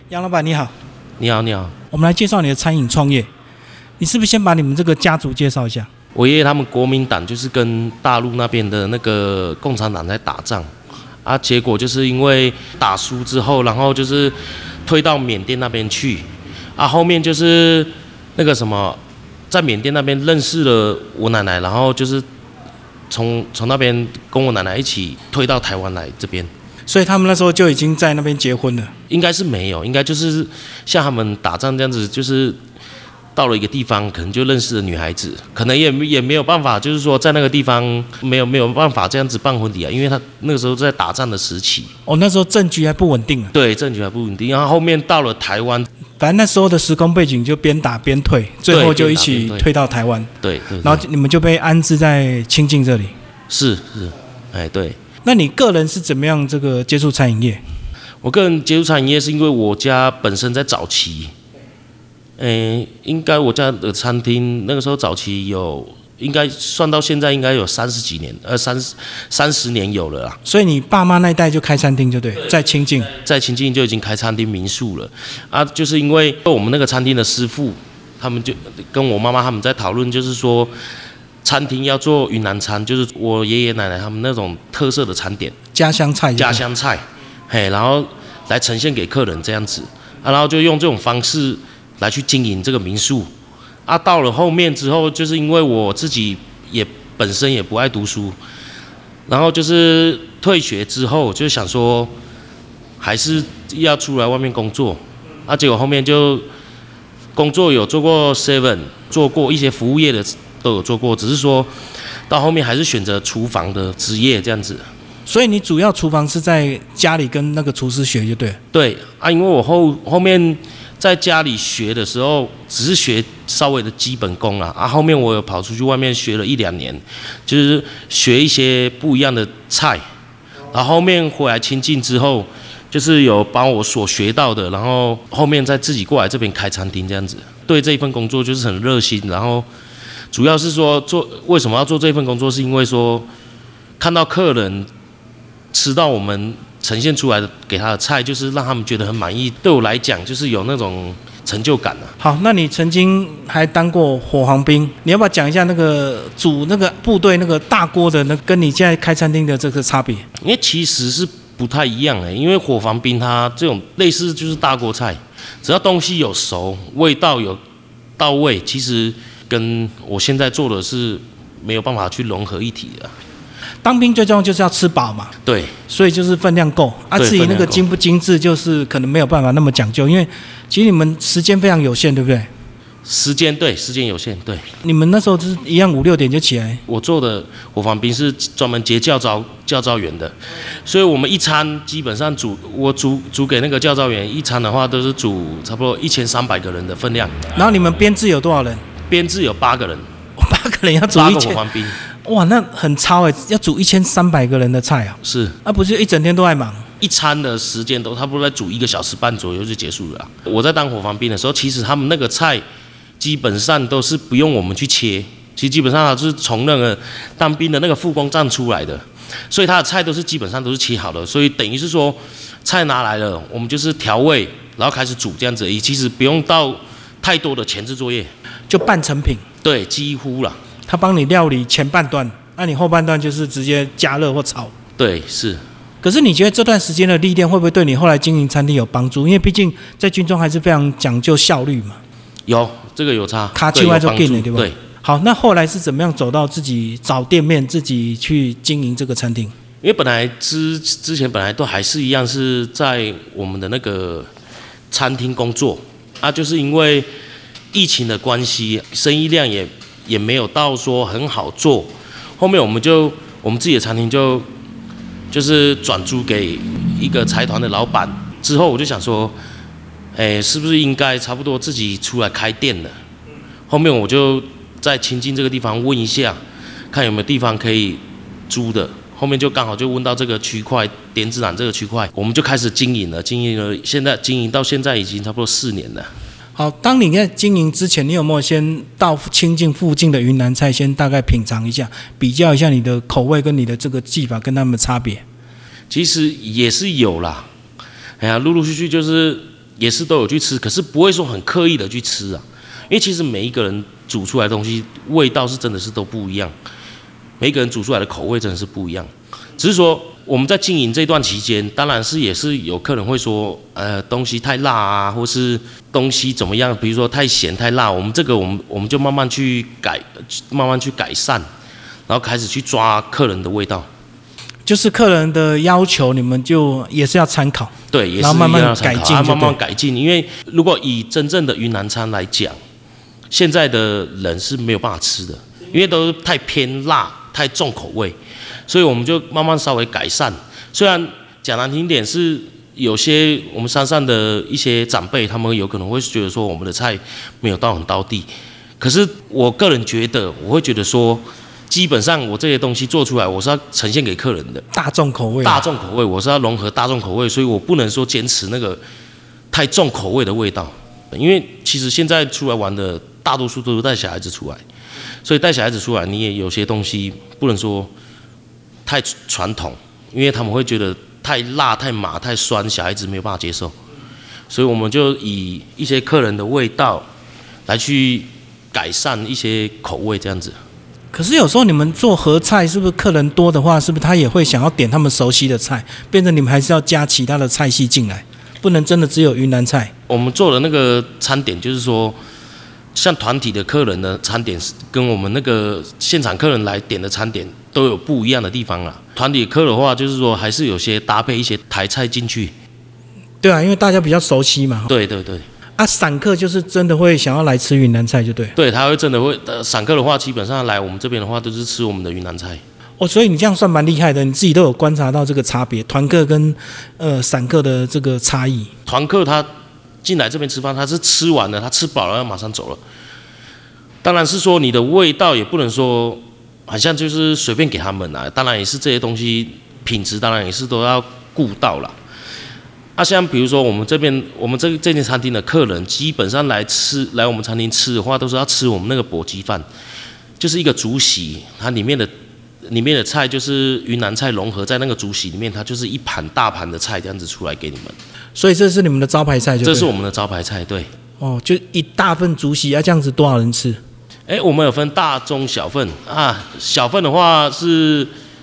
杨老板你好， 你好，你好。 我们来介绍你的餐饮创业。你是不是先把你们这个家族介绍一下？ 我爷爷他们国民党就是跟大陆那边的那个共产党在打仗啊，结果就是因为打输之后，然后就是退到缅甸那边去啊，后面就是那个什么，在缅甸那边认识了我奶奶，然后就是从那边跟我奶奶一起推到台湾来这边。 所以他们那时候就已经在那边结婚了？ 应该是没有，应该就是像他们打仗这样子，就是到了一个地方，可能就认识了女孩子，可能也没有办法，就是说在那个地方没有办法这样子办婚礼啊，因为他那个时候在打仗的时期。 哦，那时候政局还不稳定啊。 对，政局还不稳定，然后后面到了台湾， 反正那时候的时空背景就边打边退，最后就一起退到台湾。 对， 然后你们就被安置在清境这里。 是，哎，对。 那你个人是怎么样这个接触餐饮业？ 我个人接触餐饮业是因为我家本身在早期，应该我家的餐厅那个时候早期有，应该算到现在应该有30几年，30年有了啦。 所以你爸妈那一代就开餐厅就对，在清境， 在清境就已经开餐厅民宿了啊，就是因为我们那个餐厅的师傅，他们就跟我妈妈他们在讨论，就是说餐厅要做云南餐，就是我爷爷奶奶他们那种特色的餐点， 家乡菜， 然后来呈现给客人这样子啊，然后就用这种方式来去经营这个民宿啊。到了后面之后，就是因为我自己也本身也不爱读书，然后就是退学之后就想说还是要出来外面工作啊，结果后面就工作有做过 7， 做过一些服务业的都有做过，只是说到后面还是选择厨房的职业这样子。 所以你主要厨房是在家里跟那个厨师学就对了。 对啊，因为我后面在家里学的时候，只是学稍微的基本功啊，后面我有跑出去外面学了1-2年，就是学一些不一样的菜，然后后面回来清境之后，就是有把我所学到的，然后后面再自己过来这边开餐厅这样子。对这一份工作就是很热心，然后主要是说为什么要做这份工作，是因为说看到客人吃到我们呈现出来的给他的菜，就是让他们觉得很满意。对我来讲，就是有那种成就感啊。 好，那你曾经还当过火防兵，你要不要讲一下那个煮那个部队那个大锅的，那跟你现在开餐厅的这个差别？ 因为其实是不太一样因为火防兵它这种类似就是大锅菜，只要东西有熟，味道有到位，其实跟我现在做的是没有办法去融合一体的。 当兵最重要就是要吃饱嘛， 对， 所以就是分量够啊。至于那个精不精致，就是可能没有办法那么讲究，因为其实你们时间非常有限，对不对？时间有限，对。你们那时候就是一样5-6点就起来。 我做的火防兵是专门接教招员的，所以我们一餐基本上我煮给那个教招员一餐的话，都是煮差不多1300个人的分量。 然后你们编制有多少人？ 编制有8个人 ，8个人要煮 8个火防兵。 哇，那很超要煮1300个人的菜啊！ 是， 不是一整天都在忙？ 一餐的时间都差不多在煮1个小时半左右就结束了我在当火防兵的时候，其实他们那个菜基本上都是不用我们去切，其实基本上它是从那个当兵的那个副工站出来的，所以他的菜都是基本上都是切好的，所以等于是说菜拿来了，我们就是调味，然后开始煮这样子而已，其实不用到太多的前置作业， 就半成品。 对，几乎啦。 他帮你料理前半段，那你后半段就是直接加热或炒。 对，是。 可是你觉得这段时间的历练会不会对你后来经营餐厅有帮助？因为毕竟在军中还是非常讲究效率嘛。 有，这个有差。 卡起来就进了，对吧？ 对。 好，那后来是怎么样走到自己找店面，自己去经营这个餐厅？ 因为本来之前本来都还是一样是在我们的那个餐厅工作啊，就是因为疫情的关系，生意量也没有到说很好做，后面我们自己的餐厅就是转租给一个财团的老板，之后我就想说，是不是应该差不多自己出来开店了？后面我就在清境这个地方问一下，看有没有地方可以租的，后面就刚好就问到这个区块，点子兰这个区块，我们就开始经营了，现在经营到现在已经差不多4年了。 好，当你在经营之前，你有没有先到清境附近的云南菜，先大概品尝一下，比较一下你的口味跟你的这个技法跟他们的差别？ 其实也是有啦，陆陆续续就是也是都有去吃，可是不会说很刻意的去吃啊，因为其实每一个人煮出来的东西味道是真的是都不一样，每一个人煮出来的口味真的是不一样，只是说我们在经营这段期间，当然是也是有客人会说，东西太辣啊，或是东西怎么样，比如说太咸太辣，我们就慢慢去改善，然后开始去抓客人的味道。 就是客人的要求，你们就也是要参考， 对，也是然后慢慢改进， 慢慢改进。因为如果以真正的云南餐来讲，现在的人是没有办法吃的，因为都太偏辣、太重口味，所以我们就慢慢稍微改善。虽然讲难听点是有些我们山上的一些长辈，他们有可能会觉得说我们的菜没有到很道地，可是我个人觉得，我会觉得说。基本上我这些东西做出来，我是要呈现给客人的大众口味， 我是要融合大众口味，所以我不能说坚持那个太重口味的味道，因为其实现在出来玩的大多数都是带小孩子出来，所以带小孩子出来，你也有些东西不能说太传统，因为他们会觉得太辣、太麻、太酸，小孩子没有办法接受，所以我们就以一些客人的味道来去改善一些口味，这样子。 可是有时候你们做合菜，是不是客人多的话，是不是他也会想要点他们熟悉的菜，变成你们还是要加其他的菜系进来，不能真的只有云南菜。 我们做的那个餐点就是说，像团体的客人的餐点跟我们那个现场客人来点的餐点都有不一样的地方啦。团体客的话，就是说还是有些搭配一些台菜进去。 对啊，因为大家比较熟悉嘛。 对对对。 啊，散客就是真的会想要来吃云南菜，就对。 对，他会真的会。散客的话，基本上来我们这边的话，都是吃我们的云南菜。 哦，所以你这样算蛮厉害的，你自己都有观察到这个差别，团客跟散客的这个差异。 团客他进来这边吃饭，他是吃完了，他吃饱了要马上走了。当然是说你的味道也不能说好像就是随便给他们啦，当然也是这些东西品质，当然也是都要顾到啦。像比如说我们这间餐厅的客人，基本上来我们餐厅吃的话，都是要吃我们那个钵鸡饭，就是一个竹席，它里面的菜就是云南菜融合在那个竹席里面，它就是一盘大盘的菜这样子出来给你们。 所以这是你们的招牌菜就对， 这是我们的招牌菜，对。 哦，就一大份竹席这样子多少人吃？ 我们有分大、中、小份啊。小份的话是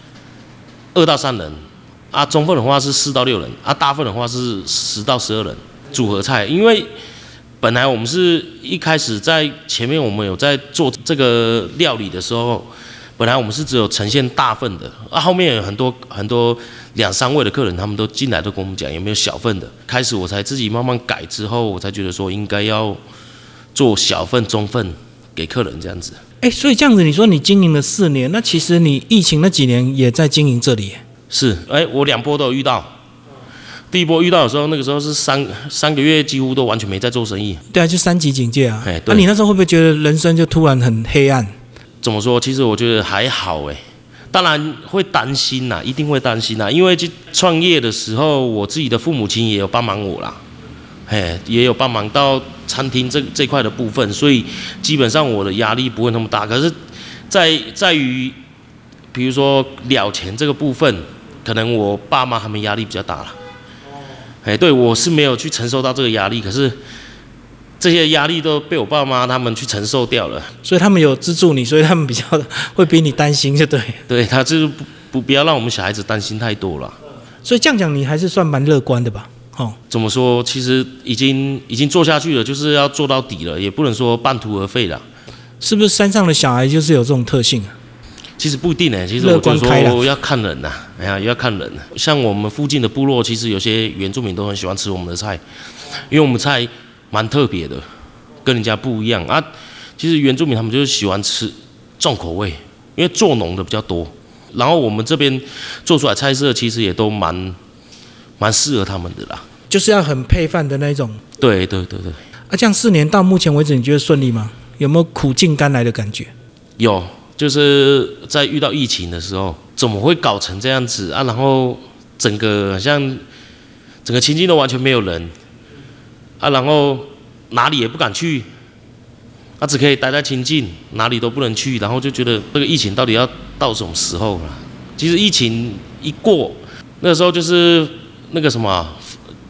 2到3人。中份的话是4到6人，大份的话是10到12人组合菜。因为本来我们是一开始在前面我们有在做这个料理的时候，本来我们是只有呈现大份的，后面有很多2、3位的客人，他们都进来都跟我们讲有没有小份的。开始我才自己慢慢改之后，我才觉得说应该要做小份、中份给客人这样子。 所以这样子你说你经营了4年，那其实你疫情那几年也在经营这里。 是，我2波都有遇到。第一波遇到的时候，那个时候是3个月，几乎都完全没在做生意。 对啊，就3级警戒啊。那你那时候会不会觉得人生就突然很黑暗？ 怎么说？其实我觉得还好当然会担心啦，一定会担心啦。因为去创业的时候，我自己的父母亲也有帮忙我啦，也有帮忙到餐厅这块的部分，所以基本上我的压力不会那么大。可是在于，比如说了钱这个部分。可能我爸妈他们压力比较大了，对，我是没有去承受到这个压力，可是这些压力都被我爸妈他们去承受掉了， 所以他们有资助你，所以他们比较会比你担心，就对。 对，他就是不要让我们小孩子担心太多了。 所以这样讲，你还是算蛮乐观的吧？ 怎么说？其实已经做下去了，就是要做到底了，也不能说半途而废了。 是不是山上的小孩就是有这种特性啊？ 其实不一定其实我就说要看人要看人。像我们附近的部落，其实有些原住民都很喜欢吃我们的菜，因为我们菜蛮特别的，跟人家不一样啊。其实原住民他们就是喜欢吃重口味，因为做农的比较多。然后我们这边做出来菜色，其实也都蛮适合他们的啦。 就是要很配饭的那种。 对。这样4年到目前为止，你觉得顺利吗？有没有苦尽甘来的感觉？ 有。就是在遇到疫情的时候，怎么会搞成这样子啊？然后整个情境都完全没有人啊，然后哪里也不敢去，只可以待在清境，哪里都不能去，然后就觉得这个疫情到底要到什么时候了？其实疫情一过，那个时候就是那个什么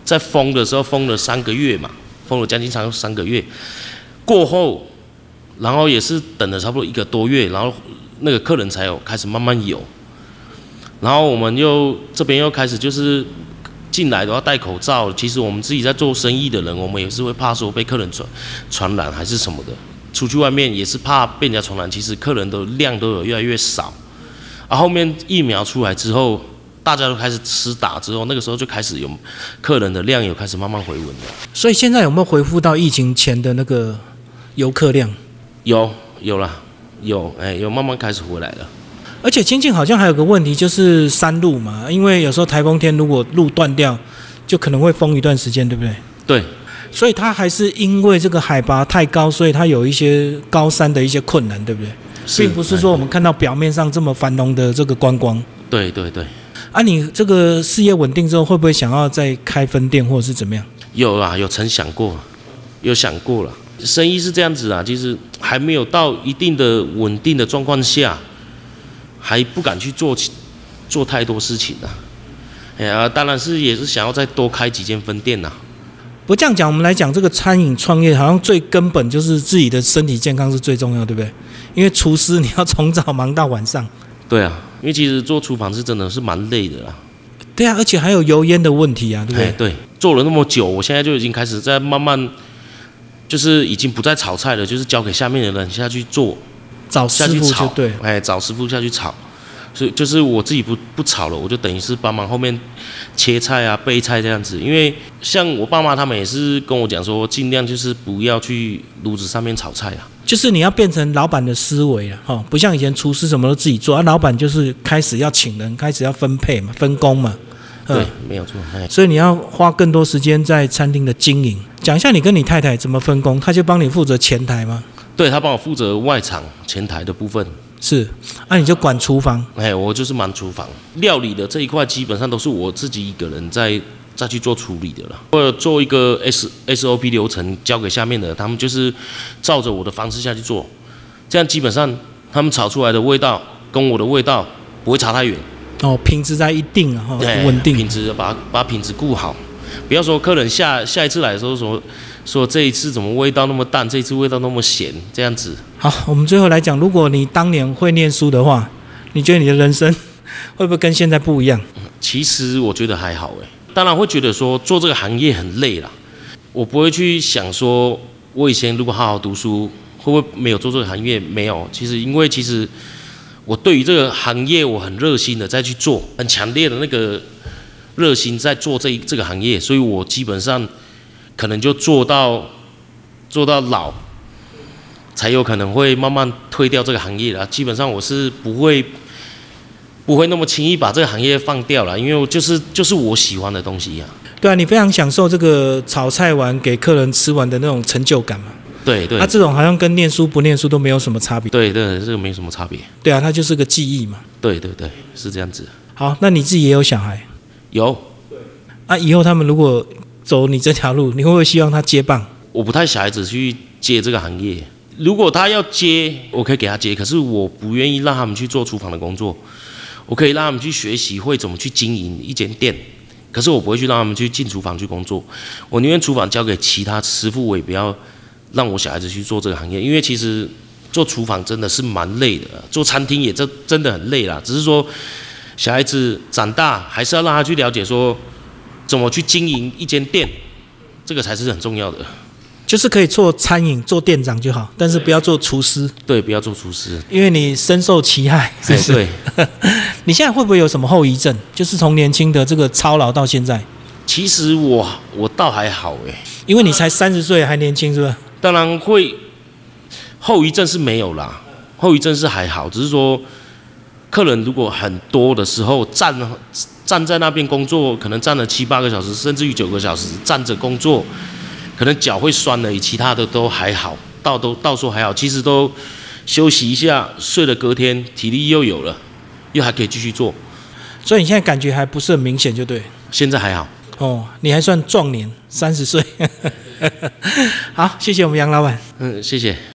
在封的时候封了3个月嘛，封了将近3个月，过后，然后也是等了差不多1个多月，然后那个客人才有开始慢慢有，然后我们这边又开始就是进来都要戴口罩。其实我们自己在做生意的人，我们也是会怕说被客人传染还是什么的，出去外面也是怕被人家传染。其实客人的量都有越来越少，后面疫苗出来之后，大家都开始施打之后，那个时候就开始有客人的量有开始慢慢回稳了。 所以现在有没有恢复到疫情前的那个游客量？ 有啦，有慢慢开始回来了。 而且清境好像还有个问题，就是山路嘛，因为有时候台风天如果路断掉，就可能会封一段时间，对不对？ 对。 所以它还是因为这个海拔太高，所以它有一些高山的一些困难，对不对？并不是说我们看到表面上这么繁荣的这个观光。 对。 你这个事业稳定之后，会不会想要再开分店或者是怎么样？ 有啦，有曾想过，有想过了。生意是这样子啊，其实还没有到一定的稳定的状况下，还不敢去做太多事情啊。当然是也是想要再多开几间分店呐。 不这样讲，我们来讲这个餐饮创业，好像最根本就是自己的身体健康是最重要，对不对？因为厨师你要从早忙到晚上。 对啊，因为其实做厨房是真的是蛮累的啦。 对啊，而且还有油烟的问题啊，对不对？ 对，做了那么久，我现在就已经开始在慢慢，就是已经不再炒菜了，就是交给下面的人下去做， 找师傅就对， 找师傅下去炒。所以就是我自己不炒了，我就等于是帮忙后面切菜啊、备菜这样子。因为像我爸妈他们也是跟我讲说，尽量就是不要去炉子上面炒菜啊。 就是你要变成老板的思维啊，不像以前厨师什么都自己做，老板就是开始要请人，开始要分配嘛、分工嘛。 对，没有错。 所以你要花更多时间在餐厅的经营。讲一下你跟你太太怎么分工，她就帮你负责前台吗？ 对，她帮我负责外场前台的部分。 是，你就管厨房。 我就是忙厨房，料理的这一块基本上都是我自己一个人再去做处理的了。或者做一个 SOP 流程交给下面的，他们就是照着我的方式下去做，这样基本上他们炒出来的味道跟我的味道不会差太远。 品质在一定啊，稳定。 品质把品质顾好，不要说客人下一次来的时候说这一次怎么味道那么淡，这一次味道那么咸，这样子。好， 我们最后来讲，如果你当年会念书的话，你觉得你的人生会不会跟现在不一样？ 其实我觉得还好当然会觉得说做这个行业很累啦，我不会去想说我以前如果好好读书，会不会没有做这个行业？没有，因为我对于这个行业我很热心的再去做，很强烈的那个热心在做这个行业，所以我基本上可能就做到老，才有可能会慢慢退掉这个行业啦。基本上我是不会那么轻易把这个行业放掉了，因为就是我喜欢的东西啊。 对啊，你非常享受这个炒菜完给客人吃完的那种成就感嘛。 对， 这种好像跟念书不念书都没有什么差别。 对，这个没什么差别。 对啊，它就是个记忆嘛。 对，是这样子。 好，那你自己也有小孩？ 有。 以后他们如果走你这条路，你会不会希望他接棒？ 我不太小孩子去接这个行业。如果他要接，我可以给他接，可是我不愿意让他们去做厨房的工作。我可以让他们去学习会怎么去经营一间店，可是我不会去让他们去进厨房去工作。我宁愿厨房交给其他师傅，我也不要让我小孩子去做这个行业，因为其实做厨房真的是蛮累的，做餐厅也真的很累啦。只是说小孩子长大还是要让他去了解说怎么去经营一间店，这个才是很重要的。 就是可以做餐饮做店长就好，但是不要做厨师。 对，不要做厨师， 因为你深受其害，是不是？ 对。 你现在会不会有什么后遗症？就是从年轻的这个操劳到现在。 其实我倒还好因为你才30岁还年轻，是不是？ 当然会，后遗症是没有啦，后遗症是还好，只是说客人如果很多的时候站在那边工作，可能站了7、8个小时，甚至于9个小时站着工作。可能脚会酸了，其他的都还好，到说还好，其实都休息一下，睡了隔天体力又有了，又还可以继续做。 所以你现在感觉还不是很明显，就对。 现在还好。 你还算壮年，30岁。好，谢谢我们杨老板。 谢谢。